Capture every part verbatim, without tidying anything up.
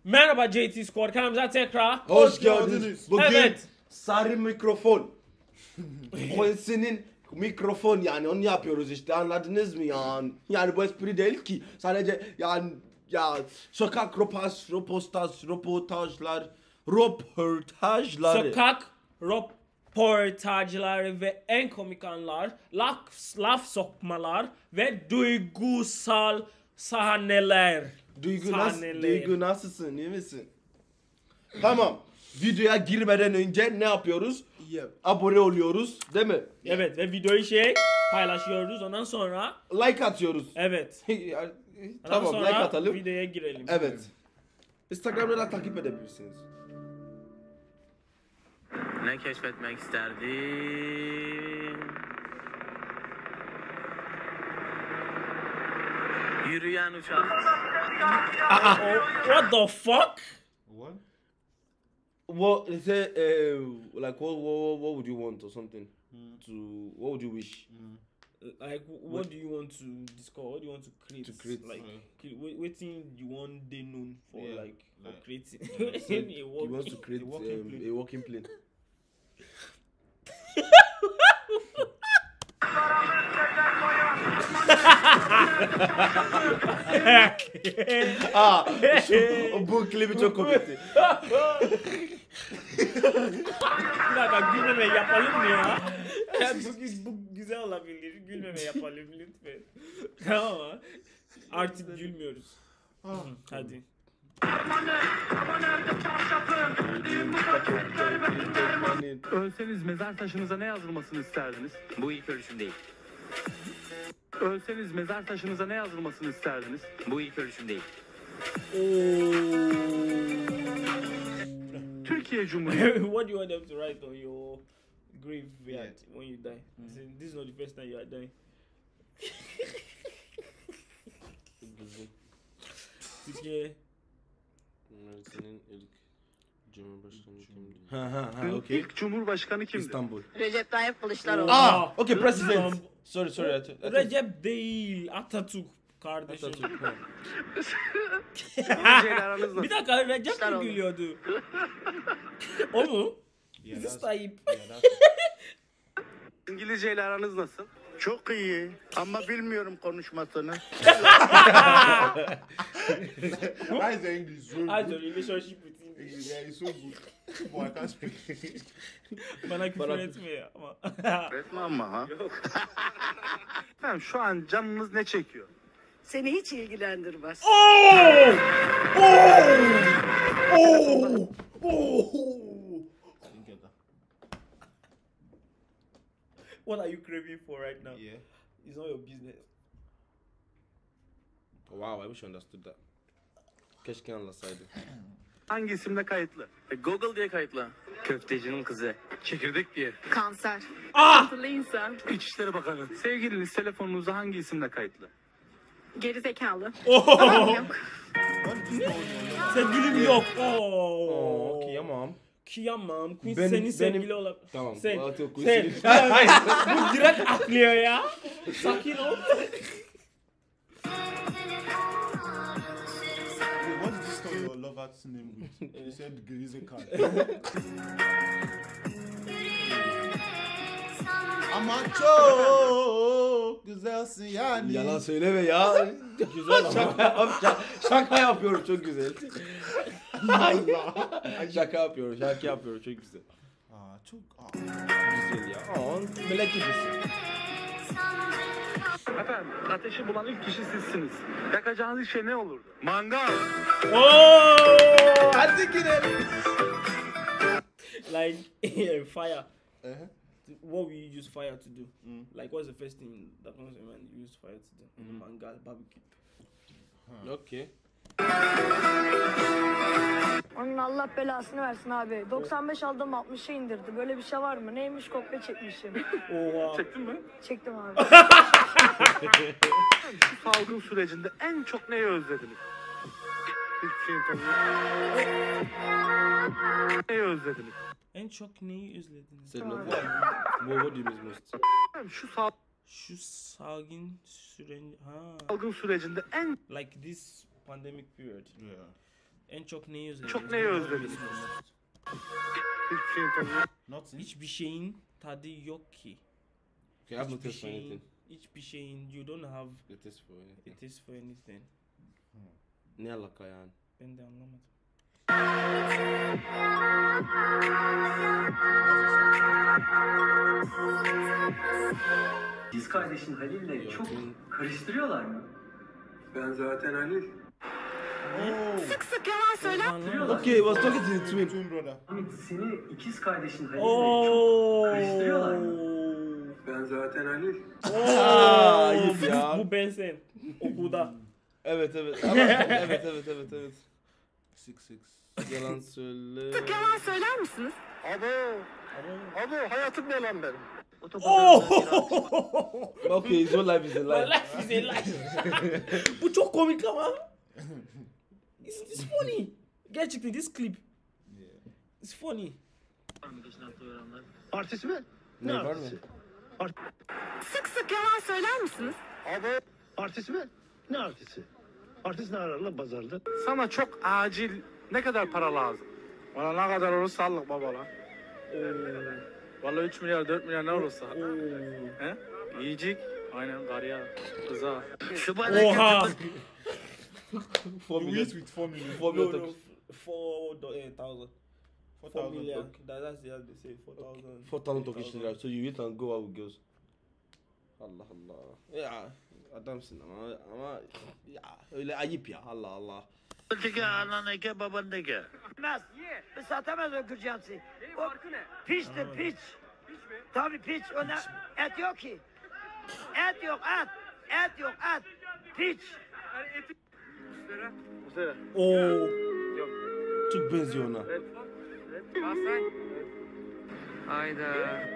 Merhaba J T Squad, kanalımıza tekrar hoş geldiniz. Bugün evet. sarı mikrofon. Quincy'nin mikrofon, yani onu yapıyoruz işte, anladınız mı yani? Yani bu espri değil ki, sadece yani ya sokak ropas, ropostaj, röportajlar, röportajları. Sokak röportajları ve en komik anlar, laf, laf sokmalar ve duygusal sahneler. Duygu, nasıl, Duygu nasılsın, iyi misin? Tamam, videoya girmeden önce ne yapıyoruz? Yeah. Abone oluyoruz, değil mi? Evet, ve videoyu şey paylaşıyoruz, ondan sonra like atıyoruz. Evet. Tamam, sonra like atalım. Videoya girelim. Evet. Instagram'da da takip edebilirsiniz. Ne keşfetmek isterdin? Yürüyen uçak. Oh, what the fuck? What? What they say? Uh, like what, what? What would you want or something? Mm. To what would you wish? Mm. Like what, what do you want to discover? What do you want to create? To create, like right. what, what thing you want they known for? Yeah. Like for Like, creating. Yeah, so a he walking, wants to create a walking um, plane. a walking plane. Aa, şu, bu klibi çok komikti. Bir dakika, gülmeme yapalım mı ya? bu, bu güzel olabilir. Gülmeme yapalım lütfen. Tamam mı? Artık gülmüyoruz. Hadi. Ölseniz mezar taşınıza ne yazılmasını isterdiniz? Bu ilk ölüşüm değil. Ölseniz mezar taşınıza ne yazılmasını isterdiniz? Bu ilk ölüşüm değil. Türkiye Cumhuriyeti. What do you want them to write on your grave Yeah. when you die? Mm. Say, this is not the first time you are dying. Türkiye. Senin ilk Cumhurbaşkanı kimdi? Ha ha ha, okay. İlk Cumhurbaşkanı kimdi? İstanbul. Recep Tayyip Kılıçdaroğlu. Ah, okay, president. Sorry, sorry. I th- I thought- Recep değil, Atatürk kardeşim. Atatürk, ha. İngilizceyle aranız nasıl? Bir dakika, Recep mi Kılıçdaroğlu. gülüyordu? O mu? Yeah, This is that's- Tayyip. yeah, that's- İngilizceyle aranız nasıl? Çok iyi ama bilmiyorum konuşmasını. Why is the English so How's good? your relationship with English? Yeah, it's so good. Boy, I can't speak. Bana küfür Bana- etme ya ama. Resmi ama ha. Efendim şu an canınız ne çekiyor? Seni hiç ilgilendirmez. Oh! Oh! Together. What are you craving for right now? Yeah. It's not your business. Wow, I wish I understood that. Keşke anlasaydım. Hangi isimle kayıtlı? E, Google diye kayıtlı. Köftecinin kızı. Çekirdek diye. Kanser. Ah! Akıllı insan. İçişleri Bakanı. Sevgiliniz telefonunuza hangi isimle kayıtlı? Geri zekalı. Oh! Yok. What is this going on? Sevgilim yok. Oh, Oh. kıyamam. Kıyamam. Queen Benim- senin benim- sevgili olabilir. Tamam. Sen. At yok, Sen. Quincy. Hayır, bu direkt atlıyor ya. Sakin ol. Wait, what did you spell your lover's name with? You said Grizzy card. Ama çok güzelsin yani. Yalan söyleme ya. Güzel şaka, yap- şaka yapıyorum, çok güzel. Şaka yapıyorum, şaka yapıyorum, çok güzel. Aa, çok... Aa. Güzel ya. Aa, melek gibisin. Efendim ateşi bulan ilk kişi sizsiniz. Yakacağınız şey ne olurdu? Mangal. Oh! Hadi gidelim. Like fire. Uh-huh. What will you use fire to do? Like what's the first thing that comes to your mind you use fire to do? Mangal, barbecue. Okay. Onun Allah belasını versin abi. doksan beş aldım altmışa indirdi. Böyle bir şey var mı? Neymiş, kopya çekmişim. Oha. Çektin mi? Çektim abi. Şu salgın sürecinde en çok neyi özlediniz? Hiçbir şeyin tadı yok. Neyi özlediniz? En çok neyi özlediniz? Say no. What, what do you miss most? Efendim şu sal- Şu salgın süren ha salgın sürecinde en like this pandemic period. Yeah. En çok neyi özlediniz? Çok neyi özlediniz? Hiçbir şeyin tadı yok. Nothing. Hiçbir şeyin tadı yok ki. Okay, I have no Hiçbir taste for anything. şeyin, hiçbir şeyin, you don't have No taste for anything. it is for anything. Ne alaka yani? Ben de anlamadım. Biz kardeşin Halil'le çok karıştırıyorlar mı? Ben zaten Halil. Sık sık yalan söyler. Anlamadım. Okay, I was talking to the twin. Twin brother. Hamit seni ikiz kardeşin Halil'le Oo. çok karıştırıyorlar mı? Ben zaten Halil. Aa, ayıp bu, ya. bu ben sen. Okulda. Evet evet. Ama evet evet evet evet. Six six. Yalan söyle. Sık yalan söyler misiniz? Abo. Abo hayatım ne lan benim? Okay, his whole life is a lie. Life is a lie. Bu çok komik ama. Isn't this funny? Gerçekten this clip. It's funny. Artist mi? Ne var mı? Sık sık yalan söyler misiniz? Abo. Artist mi? Ne artisti? Artist ne arar lan pazarda? Sana çok acil ne kadar para lazım? Bana ne kadar olur sallık baba lan. Vallahi üç milyar dört milyar ne olursa. He? Yiyecek. Aynen karıya, kıza. Oha. Four You million. eat with four million. Four No, million. no, Turkish- four do- eh, thousand. Four Four thousand. million. Turk. That, that's the other they say. Four thousand. Four thousand Turkish lira. So you eat and go out with girls. Allah Allah. Ya adamsın ama ama ya öyle ayıp ya. Allah Allah. Teke anan eke baban teke. Bilmez. Biz satamaz o kırcamsı. O piçtir piç. Tabii piç. Ona et yok ki. Et yok et. Et yok et. Piç. Oo. Çok benziyor ona. Hayda.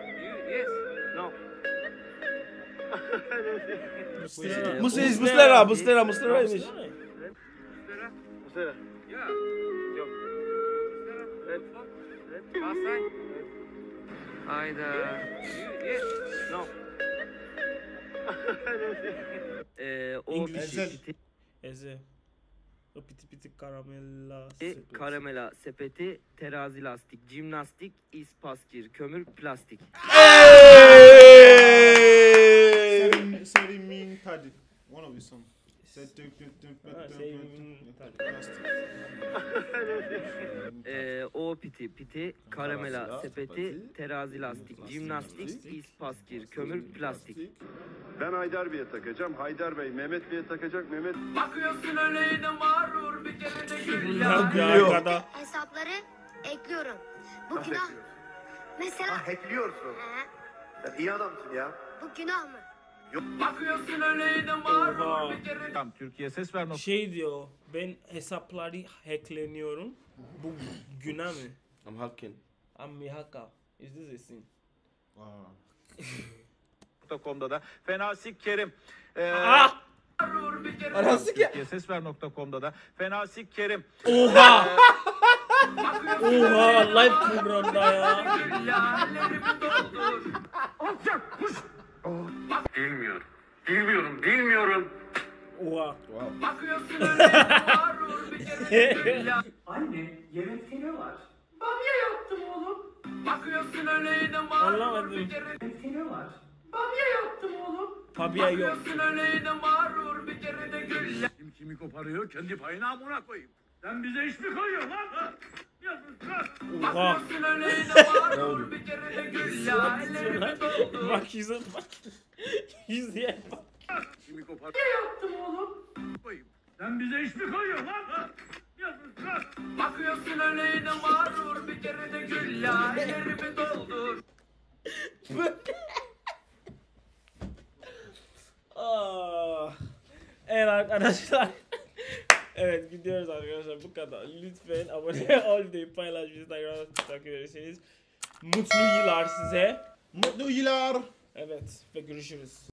Muslera. Muslera, Muslera, Muslera, Muslera'ymış. Mesela. Hayda. Eee o İngiliz. Ezel. Eze. O piti piti karamella. E, sepeti. karamela sepeti, terazi lastik, jimnastik, ispaskir, kömür, plastik. Serin, serin min tadı. One of his songs. Said dök dök dök Ha, dök dök serin dök min dök. tadı. Plastic. Eee o piti piti, karamela Terazi sepeti, lastik, terazi lastik, jimnastik, ispaskir, kömür, plastik. Ben Haydar Bey'e takacağım. Haydar Bey Mehmet Bey'e takacak. Mehmet Bakıyorsun öyleydi mağrur bir kere de gül Ya bir Gülüyor. arkada. Hesapları ekliyorum. Bu günah. Mesela hackliyorsun. he, Sen iyi adamsın ya. bu günah mı? Bakıyorsun öyleydi mağrur Oha. bir kere de Tamam Türkiye ses ver nokta. Şey diyor. Ben hesapları hackleniyorum. Bu günah mı? I'm hacking. I'm a hacker. Is this a sin? nokta com'da da Fenasik Kerim. Ee, Ah! Arası ya. Türkiye ses ver nokta com'da da Fenasik Kerim. Oha! Oha! Live programda ya. Bilmiyorum. Bilmiyorum. Bilmiyorum. Oha. bakıyorsun öyleydi mağrur bir kere de gül ya. Anne yemekte ne var? Bamya yaptım oğlum. Bakıyorsun öyleydi mağrur Anlamadım. bir kere de yemekte ne var? Bamya yaptım oğlum. Fabia yok. Bakıyorsun öyleydi mağrur bir kere de gül ya. Kim kimi koparıyor kendi payına amına koyayım. Sen bize iş mi koyuyorsun lan? Oha. Bakıyorsun öyleydi mağrur bir kere de gül ya. Ellerimi doldur. Bak yüze bak. Yüzeye bak. Kimi koparıyor Yaptım oğlum. koyayım. Sen bize iş mi koyuyorsun lan? Bakıyorsun öyleydi mağrur bir kere de gül ya. Ellerimi doldur. Ah. Evet arkadaşlar. Evet gidiyoruz arkadaşlar bu kadar. Lütfen abone ol deyip paylaş Instagram'da takip ederseniz. Mutlu yıllar size. Mutlu yıllar. Evet ve görüşürüz.